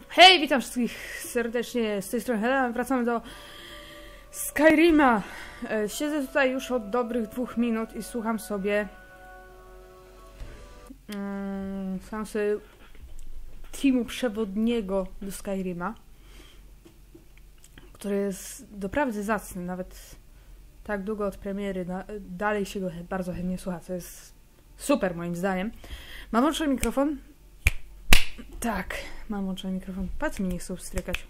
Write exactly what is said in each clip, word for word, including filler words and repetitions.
Hej, witam wszystkich serdecznie z tej strony Helena. Wracamy do Skyrima. Siedzę tutaj już od dobrych dwóch minut i słucham sobie um, słucham sobie teamu przewodniego do Skyrima, który jest doprawdy zacny, nawet tak długo od premiery, na, dalej się go bardzo chętnie słucha, co jest super moim zdaniem. Mam włączony mikrofon? Tak, mam włączony mikrofon. Patrz, mi nie chcą strykać.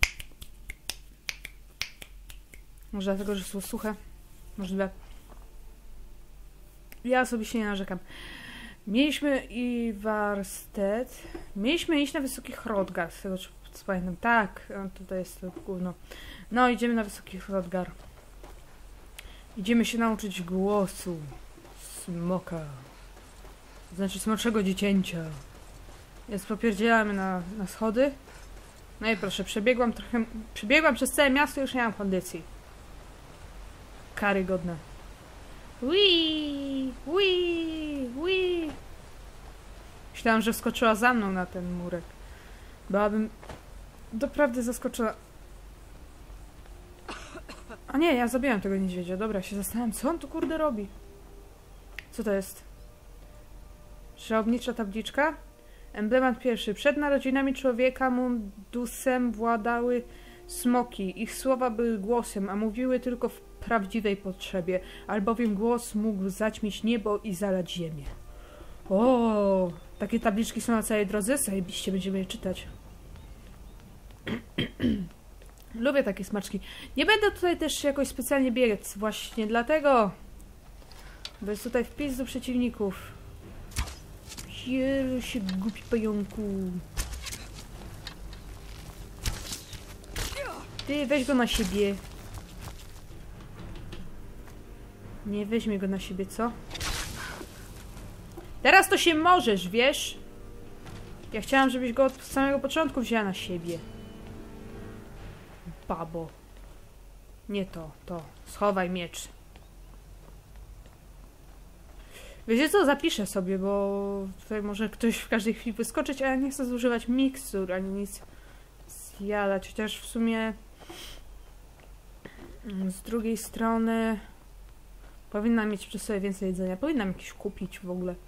Może dlatego, że są suche? Możliwe. Ja sobie się nie narzekam. Mieliśmy i warsztat. Mieliśmy iść na Wysoki Hrothgar, z tego co pamiętam. Tak, tutaj jest to gówno. No, idziemy na Wysoki Hrothgar. Idziemy się nauczyć głosu smoka. Znaczy smoczego dziecięcia. Więc popierdzielamy na, na schody. No i proszę, przebiegłam trochę... Przebiegłam przez całe miasto i już nie mam kondycji. Karygodne. Wii, wii, wii. Myślałam, że wskoczyła za mną na ten murek. Byłabym doprawdy zaskoczona. A nie, ja zabiłem tego niedźwiedzia. Dobra, się zastanawiam, co on tu kurde robi. Co to jest? Żałobnicza tabliczka? Emblemat pierwszy. Przed narodzinami człowieka mundusem władały smoki. Ich słowa były głosem, a mówiły tylko w prawdziwej potrzebie, albowiem głos mógł zaćmić niebo i zalać ziemię. O, takie tabliczki są na całej drodze? Zajebiście, będziemy je czytać. Lubię takie smaczki. Nie będę tutaj też jakoś specjalnie biec, właśnie dlatego, bo jest tutaj wpis do przeciwników. Jeru się, głupi pająku. Ty, weź go na siebie. Nie weźmie go na siebie, co? Teraz to się możesz, wiesz? Ja chciałam, żebyś go od samego początku wzięła na siebie. Babo. Nie to, to. Schowaj miecz. Wiecie co? Zapiszę sobie, bo tutaj może ktoś w każdej chwili wyskoczyć, a ja nie chcę zużywać mikstur, ani nic zjadać. Chociaż w sumie z drugiej strony powinnam mieć przy sobie więcej jedzenia. Powinnam jakieś kupić w ogóle.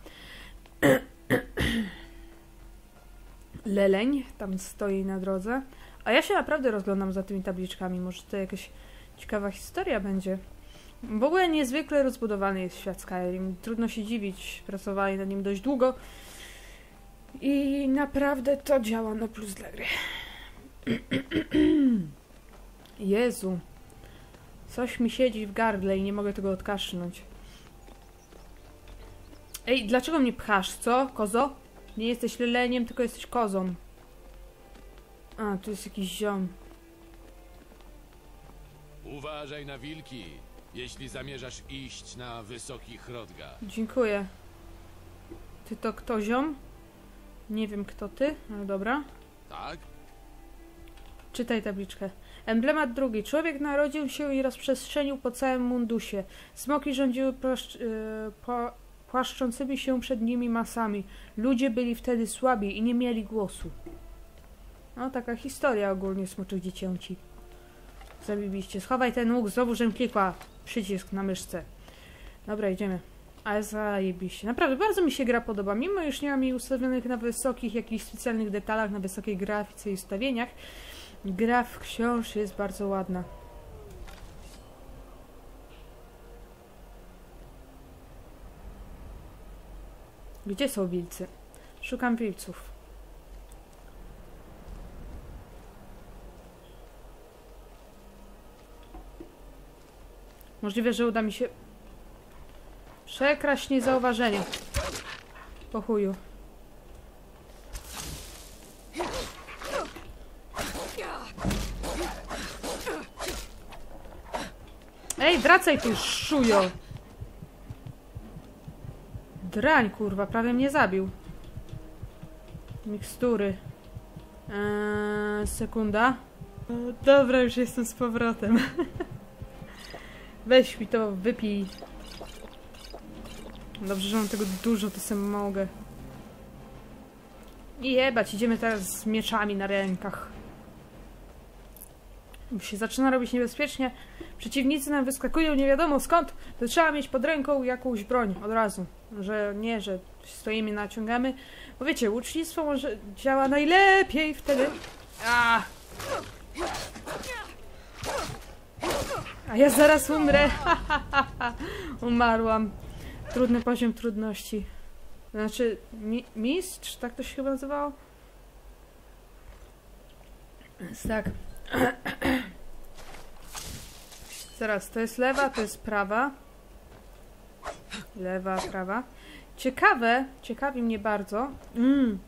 Leleń tam stoi na drodze. A ja się naprawdę rozglądam za tymi tabliczkami. Może to jakaś ciekawa historia będzie. W ogóle niezwykle rozbudowany jest świat Skyrim. Trudno się dziwić. Pracowali nad nim dość długo. I naprawdę to działa na plus dla gry. Jezu. Coś mi siedzi w gardle i nie mogę tego odkaszlnąć. Ej, dlaczego mnie pchasz, co? Kozo? Nie jesteś leleniem, tylko jesteś kozą. A, tu jest jakiś ziom. Uważaj na wilki, jeśli zamierzasz iść na Wysoki Hrothgar. Dziękuję. Ty to kto, ziom? Nie wiem kto ty, ale dobra. Tak? Czytaj tabliczkę. Emblemat drugi. Człowiek narodził się i rozprzestrzenił po całym mundusie. Smoki rządziły płaszcz, yy, po, płaszczącymi się przed nimi masami. Ludzie byli wtedy słabi i nie mieli głosu. No, taka historia ogólnie smoczych dziecięci. Zabibiliście. Schowaj ten łuk, znowu żem klikła przycisk na myszce. Dobra, idziemy. Ale zajebiście. Naprawdę, bardzo mi się gra podoba. Mimo już nie mam jej ustawionych na wysokich, jakichś specjalnych detalach, na wysokiej grafice i ustawieniach. Gra wciąż jest bardzo ładna. Gdzie są wilcy? Szukam wilców. Możliwe, że uda mi się przekraść niezauważenie. Po chuju. Ej, wracaj tu, szujo! Drań, kurwa, prawie mnie zabił. Mikstury. Eee, sekunda. E, dobra, już jestem z powrotem. Weź mi to, wypij. Dobrze, że mam tego dużo, to sam mogę. I jebać, idziemy teraz z mieczami na rękach. Bo się zaczyna robić niebezpiecznie. Przeciwnicy nam wyskakują nie wiadomo skąd, to trzeba mieć pod ręką jakąś broń od razu. Że nie, że stoimy, naciągamy. Bo wiecie, łucznictwo może działa najlepiej wtedy. A, A ja zaraz umrę. Umarłam. Trudny poziom trudności. Znaczy, mi mistrz? Tak to się chyba nazywało? Więc tak. Zaraz, to jest lewa, to jest prawa. Lewa, prawa. Ciekawe, ciekawi mnie bardzo. Mm.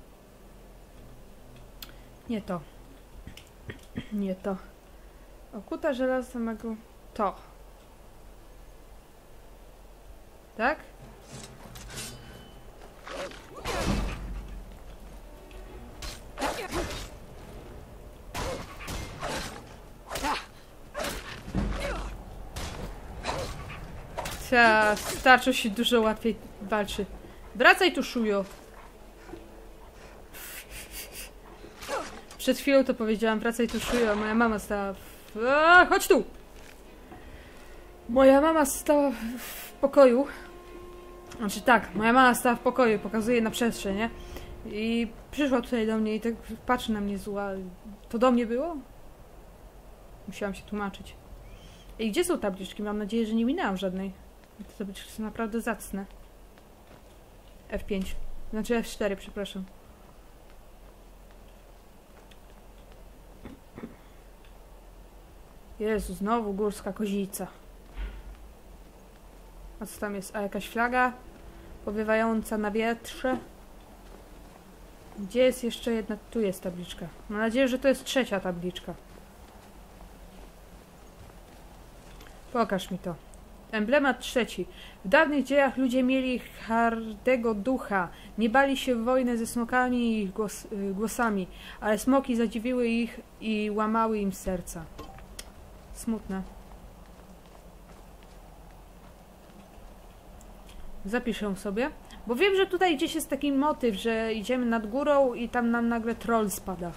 Nie to. Nie to. Okuta żelazna magu. To. Tak? Ta, starczo się dużo łatwiej walczy. Wracaj tu, szujo. Przed chwilą to powiedziałam, wracaj tu, szujo. Moja mama stała w... A, chodź tu! Moja mama stała w pokoju. Znaczy tak, moja mama stała w pokoju, pokazuje na przestrzeń, nie? I przyszła tutaj do mnie i tak patrzy na mnie zła. To do mnie było? Musiałam się tłumaczyć. I gdzie są tabliczki? Mam nadzieję, że nie minęłam żadnej. Te tabliczki są naprawdę zacne. F pięć. Znaczy F cztery, przepraszam. Jezu, znowu górska kozica. A co tam jest? A jakaś flaga? Powiewająca na wietrze. Gdzie jest jeszcze jedna? Tu jest tabliczka. Mam nadzieję, że to jest trzecia tabliczka. Pokaż mi to. Emblemat trzeci. W dawnych dziejach ludzie mieli hardego ducha. Nie bali się w wojnę ze smokami i ich głos, głosami, ale smoki zadziwiły ich i łamały im serca. Smutne. Zapiszę sobie. Bo wiem, że tutaj gdzieś jest taki motyw, że idziemy nad górą i tam nam nagle troll spada.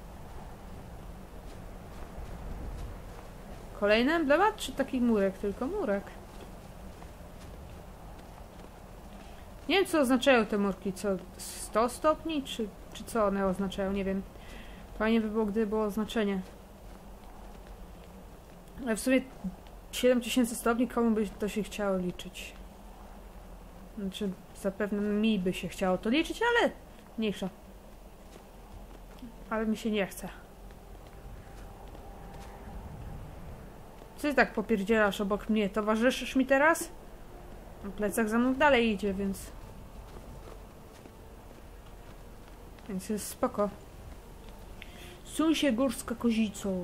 Kolejny emblemat, czy taki murek? Tylko murek. Nie wiem, co oznaczają te murki. Co? sto stopni? Czy, czy co one oznaczają? Nie wiem. Fajnie by było, gdyby było oznaczenie. Ale w sumie siedem tysięcy stopni, komu by to się chciało liczyć? Znaczy, zapewne mi by się chciało to liczyć, ale mniejsza. Ale mi się nie chce. Co ty tak popierdzielasz obok mnie? Towarzyszysz mi teraz? Plecak za mną dalej idzie, więc... Więc jest spoko. Suń się górska kozicą.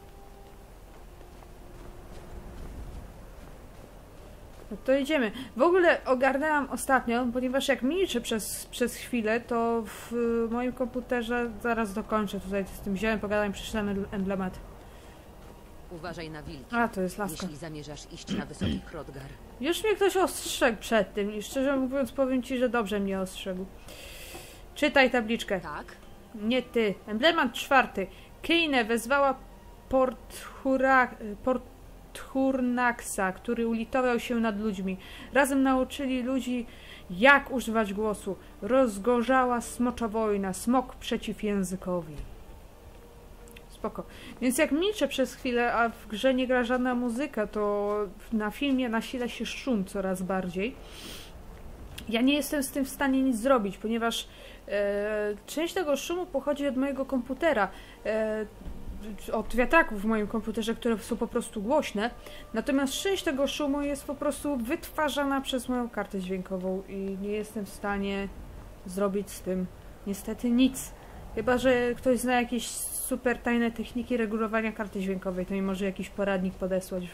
No to idziemy. W ogóle ogarnęłam ostatnio, ponieważ jak milczę przez, przez chwilę, to w moim komputerze zaraz dokończę tutaj z tym ziołem, pogadam, przeczytam emblemat. Uważaj na wilki. A, to jest laska. Jeśli zamierzasz iść na wysoki Hrodgar. Już mnie ktoś ostrzegł przed tym i szczerze mówiąc powiem ci, że dobrze mnie ostrzegł. Czytaj tabliczkę. Tak? Nie ty. Emblemat czwarty. Keinę wezwała Porthura... Porthurnaxa, który ulitował się nad ludźmi. Razem nauczyli ludzi, jak używać głosu. Rozgorzała smocza wojna. Smok przeciw językowi. Spoko. Więc jak milczę przez chwilę, a w grze nie gra żadna muzyka, to na filmie nasila się szum coraz bardziej. Ja nie jestem z tym w stanie nic zrobić, ponieważ e, część tego szumu pochodzi od mojego komputera. E, od wiatraków w moim komputerze, które są po prostu głośne. Natomiast część tego szumu jest po prostu wytwarzana przez moją kartę dźwiękową i nie jestem w stanie zrobić z tym niestety nic. Chyba że ktoś zna jakieś super tajne techniki regulowania karty dźwiękowej, to mi może jakiś poradnik podesłać. W,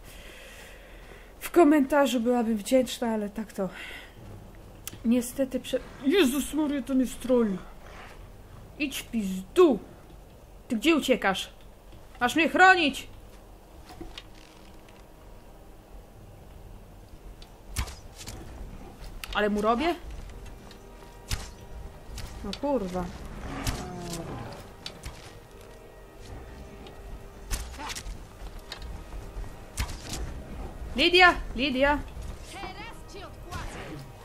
w komentarzu byłabym wdzięczna, ale tak to... Niestety prze... Jezus Maria, to jest troll! Idź w pizdu! Ty gdzie uciekasz? Masz mnie chronić! Ale mu robię? No kurwa. Lidia! Lidia! Teraz ci odpłacę.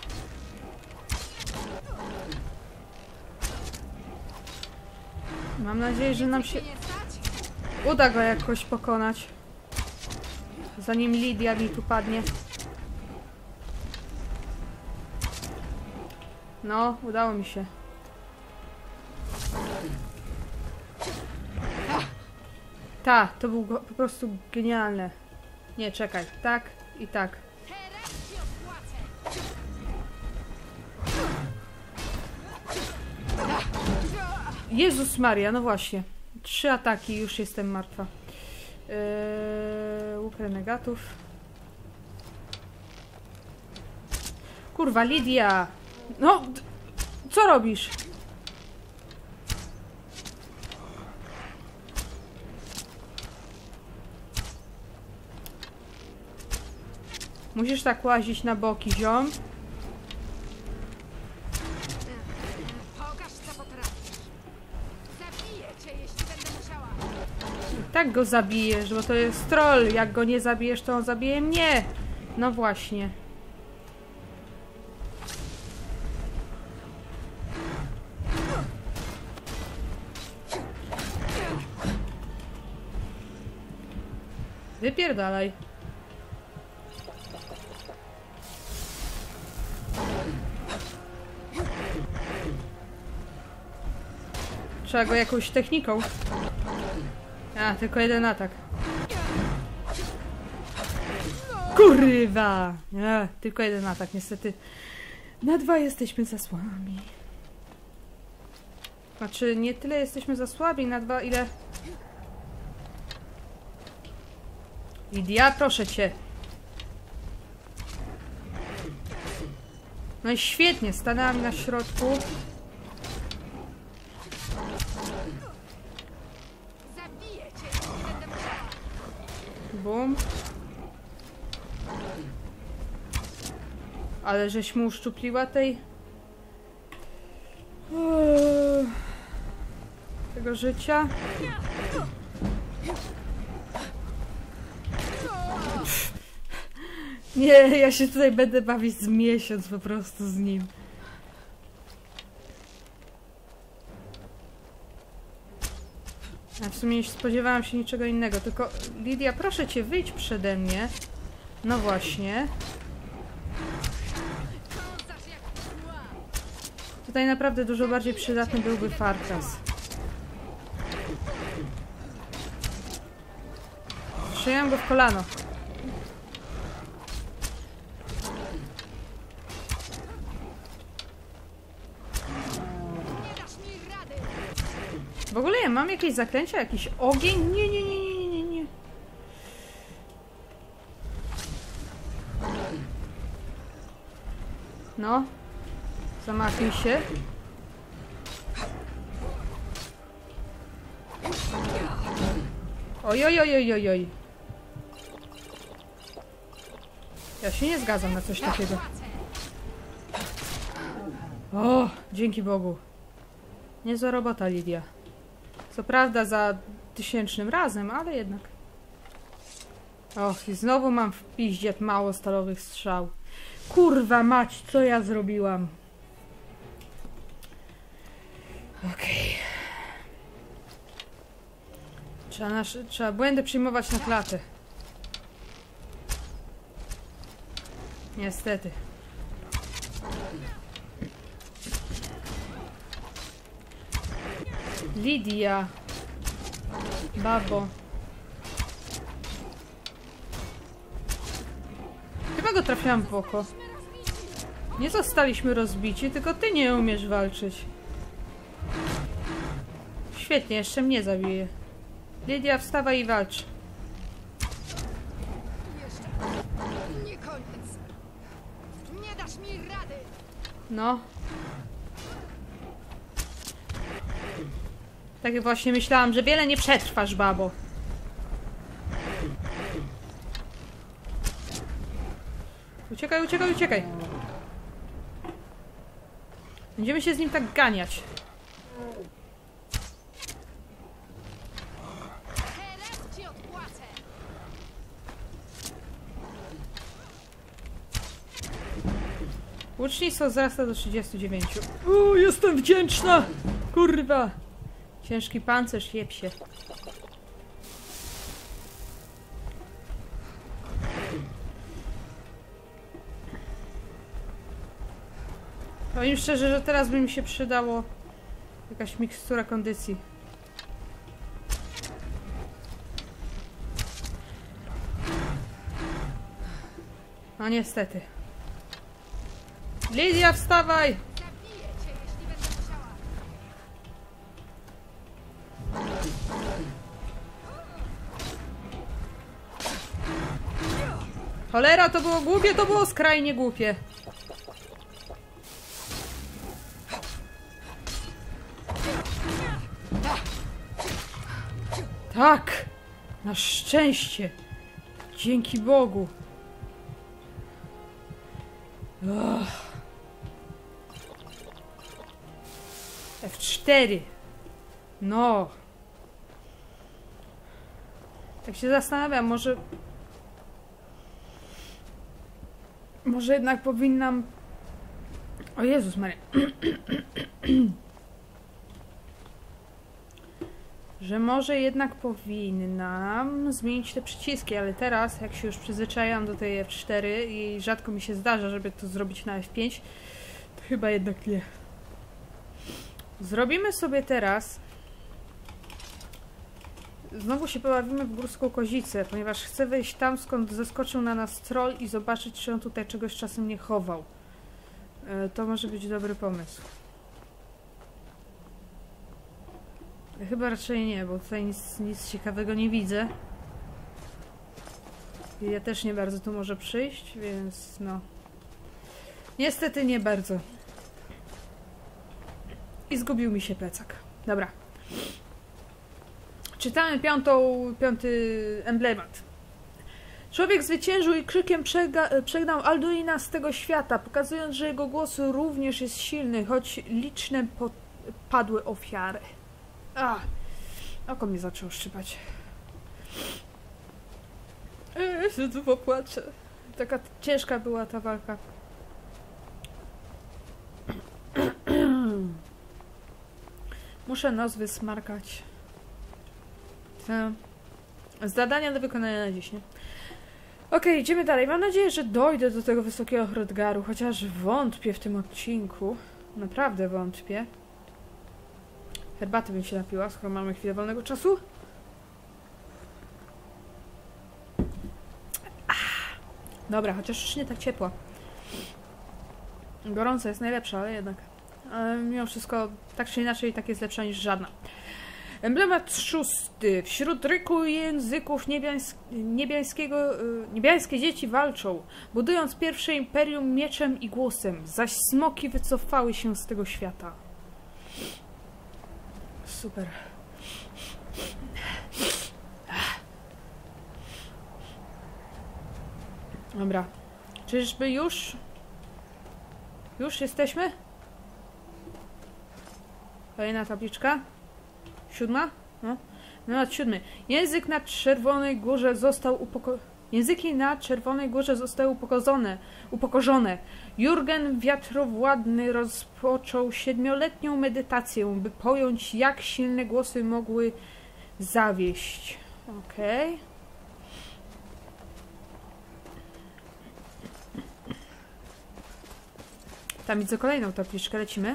Mam nadzieję, że nam się Nie stać? uda go jakoś pokonać. Zanim Lidia mi tu padnie. No, udało mi się. Ta, to był go, po prostu genialne. Nie, czekaj. Tak i tak. Teraz ci odpłacę. Jezus Maria, no właśnie. Trzy ataki, już jestem martwa. Yy, łuk renegatów. Kurwa, Lidia! No, d- co robisz? Musisz tak łazić na boki, ziom. Pokaż, co potrafisz. Zabiję cię, jeśli będę musiała. Tak go zabijesz, bo to jest troll. Jak go nie zabijesz, to on zabije mnie. No właśnie. Wypierdalaj. Trzeba go jakąś techniką. A, tylko jeden atak. Kurwa! Nie, tylko jeden atak, niestety. Na dwa jesteśmy za słabi. Znaczy, nie tyle jesteśmy za słabi, na dwa ile... Lidia, proszę cię. No i świetnie, stanęłam na środku. Zabiję cię, jeśli będę musiała. Bum. Ale żeś mu uszczupliła tej... Eee, tego życia. Nie, ja się tutaj będę bawić z miesiąc po prostu z nim. Ja w sumie nie spodziewałam się niczego innego, tylko Lidia, proszę cię, wyjdź przede mnie. No właśnie. Kąsasz jak mgła. Tutaj naprawdę dużo bardziej przydatny byłby Farkas. Przyjąłem go w kolano. Nie dasz mi rady. W ogóle ja mam jakieś zaklęcia, jakiś ogień? Nie, nie, nie, nie, nie, nie. No. Zamachuj się. Oj, oj, oj, oj, oj, oj. Ja się nie zgadzam na coś takiego. O, dzięki Bogu. Niezła robota, Lidia. Co prawda za tysięcznym razem, ale jednak. Och, i znowu mam w piździe mało stalowych strzał. Kurwa mać, co ja zrobiłam? Okej. Trzeba, nasz, trzeba błędy przyjmować na klatę. Niestety. Lidia. Babo. Chyba go trafiłam w oko. Nie zostaliśmy rozbici, tylko ty nie umiesz walczyć. Świetnie, jeszcze mnie zabije. Lidia, wstawaj i walcz. Jeszcze. Nie koniec. Nie dasz mi rady. No. Tak właśnie myślałam, że wiele nie przetrwasz, babo. Uciekaj, uciekaj, uciekaj. Będziemy się z nim tak ganiać. Teraz ci odpłacę. Łucznictwo wzrasta do trzydziestu dziewięciu. O, jestem wdzięczna! Kurwa! Ciężki pancerz, jeb się. Powiem szczerze, że teraz by mi się przydało jakaś mikstura kondycji. No niestety. Lidia, wstawaj! Zabiję cię, jeśli będę musiała. Cholera, to było głupie, to było skrajnie głupie. Tak! Na szczęście! Dzięki Bogu! Ugh. F cztery. No. Tak się zastanawiam, może... Może jednak powinnam... O Jezus Maria. Że może jednak powinnam zmienić te przyciski, ale teraz, jak się już przyzwyczajam do tej F cztery i rzadko mi się zdarza, żeby to zrobić na F pięć, to chyba jednak nie. Zrobimy sobie teraz... Znowu się pobawimy w górską kozicę, ponieważ chcę wejść tam, skąd zeskoczył na nas troll i zobaczyć, czy on tutaj czegoś czasem nie chował. To może być dobry pomysł. Chyba raczej nie, bo tutaj nic, nic ciekawego nie widzę. I ja też nie bardzo tu może przyjść, więc no... Niestety nie bardzo. I zgubił mi się plecak. Dobra. Czytamy piątą, piąty emblemat. Człowiek zwyciężył i krzykiem przega- przegnał Alduina z tego świata, pokazując, że jego głos również jest silny, choć liczne padły ofiary. A, oko mnie zaczęło szczypać. Ja się tu popłaczę. Taka ciężka była ta walka. Muszę nos wysmarkać. Te zadania do wykonania na dziś, nie? Okej, okay, idziemy dalej. Mam nadzieję, że dojdę do tego wysokiego Hrodgaru, chociaż wątpię w tym odcinku. Naprawdę wątpię. Herbaty bym się napiła, skoro mamy chwilę wolnego czasu. Ach, dobra, chociaż już nie tak ciepła. Gorąca jest najlepsza, ale jednak. Ale mimo wszystko, tak czy inaczej, tak jest lepsza niż żadna. Emblemat szósty. Wśród ryku języków niebiańsk niebiańskiego, yy, niebiańskie dzieci walczą, budując pierwsze imperium mieczem i głosem, zaś smoki wycofały się z tego świata. Super. Dobra. Czyżby już? Już jesteśmy? Kolejna tabliczka. Siódma? No. Numer siódmy. Język na Czerwonej Górze został upoko... Języki na Czerwonej Górze zostały upokorzone. upokorzone. Jurgen Wiatrowładny rozpoczął siedmioletnią medytację, by pojąć, jak silne głosy mogły zawieść. Okej. Okay. Tam widzę kolejną tabliczkę. Lecimy.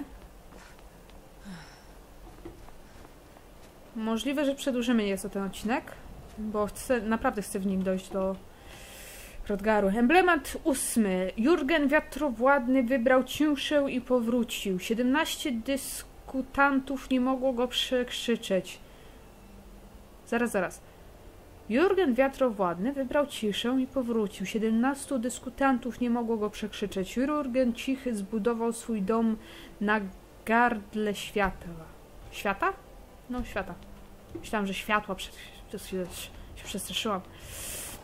Możliwe, że przedłużymy nieco ten odcinek, bo chcę, naprawdę chcę w nim dojść do Hrodgaru. Emblemat ósmy. Jurgen Wiatrowładny wybrał ciszę i powrócił. Siedemnaście dyskutantów nie mogło go przekrzyczeć. Zaraz, zaraz. Jurgen Wiatrowładny wybrał ciszę i powrócił. Siedemnastu dyskutantów nie mogło go przekrzyczeć. Jurgen Cichy zbudował swój dom na gardle światła. Świata? No, świata. Myślałam, że światła, przed, przez chwilę się przestraszyłam.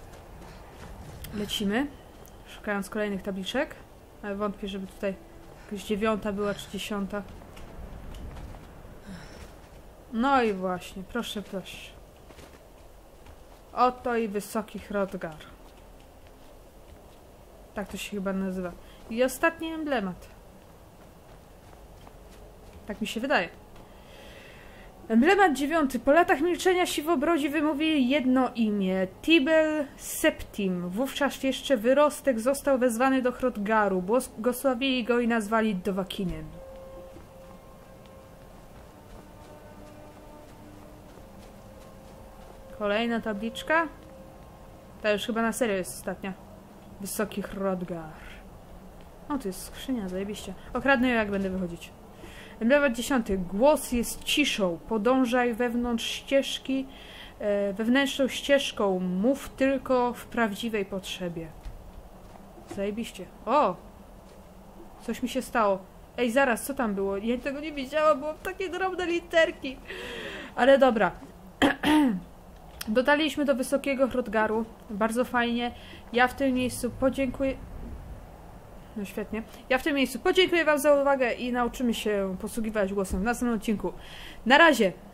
Lecimy, szukając kolejnych tabliczek, ale wątpię, żeby tutaj jakaś dziewiąta była, czy dziesiąta. No i właśnie, proszę, proszę. Oto i wysoki Hrothgar. Tak to się chyba nazywa. I ostatni emblemat. Tak mi się wydaje. Emblemat dziewiąty. Po latach milczenia siwobrodzi wymówili jedno imię. Tibel Septim. Wówczas jeszcze wyrostek został wezwany do Hrothgaru. Błogosławili go i nazwali Dovahkiinem. Kolejna tabliczka. Ta już chyba na serio jest ostatnia. Wysoki Hrothgar. O, tu jest skrzynia, zajebiście. Okradnę ją, jak będę wychodzić. Emblemat dziesiąty. Głos jest ciszą. Podążaj wewnątrz ścieżki, e, wewnętrzną ścieżką. Mów tylko w prawdziwej potrzebie. Zajebiście. O! Coś mi się stało. Ej, zaraz, co tam było? Ja tego nie widziałam, bo takie drobne literki. Ale dobra. Dotarliśmy do wysokiego Hrothgaru. Bardzo fajnie. Ja w tym miejscu podziękuję... No świetnie. Ja w tym miejscu podziękuję wam za uwagę i nauczymy się posługiwać głosem w następnym odcinku. Na razie!